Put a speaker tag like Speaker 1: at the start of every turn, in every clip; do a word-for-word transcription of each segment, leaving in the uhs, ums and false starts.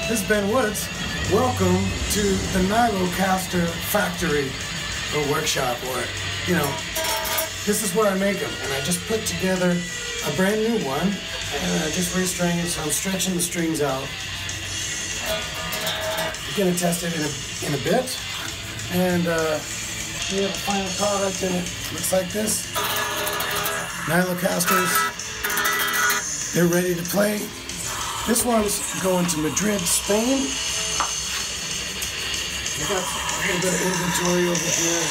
Speaker 1: This is Ben Woods. Welcome to the Nylocaster factory or workshop, or, you know, this is where I make them. And I just put together a brand new one, and I just restring it, so I'm stretching the strings out. We're going to test it in a, in a bit. And uh, we have a final product, and it looks like this. Nylocasters. They're ready to play. This one's going to Madrid, Spain. We got a little bit of inventory over here.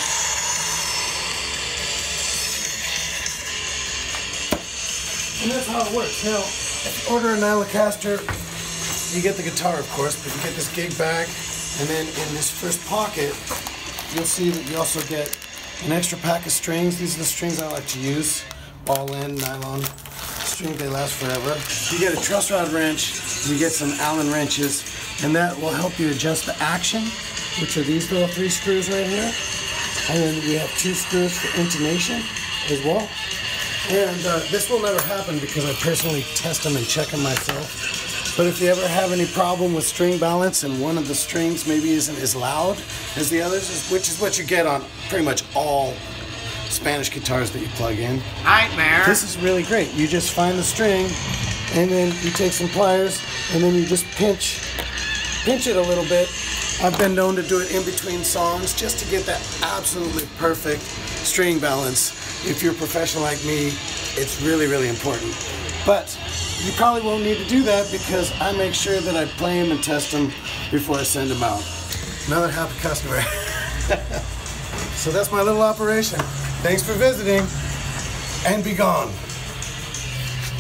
Speaker 1: And that's how it works. Now, if you order a Nylocaster, you get the guitar, of course, but you get this gig bag, and then in this first pocket, you'll see that you also get an extra pack of strings. These are the strings I like to use. Ball end, nylon string, they last forever. You get a truss rod wrench, you get some Allen wrenches, and that will help you adjust the action, which are these little three screws right here. And then we have two screws for intonation as well. And uh, this will never happen because I personally test them and check them myself. But if you ever have any problem with string balance and one of the strings maybe isn't as loud as the others, which is what you get on pretty much all Spanish guitars that you plug in.
Speaker 2: Nightmare.
Speaker 1: This is really great. You just find the string, and then you take some pliers, and then you just pinch, pinch it a little bit. I've been known to do it in between songs just to get that absolutely perfect string balance. If you're a professional like me, it's really, really important. But you probably won't need to do that because I make sure that I play them and test them before I send them out. Another happy customer. So that's my little operation. Thanks for visiting, and be gone.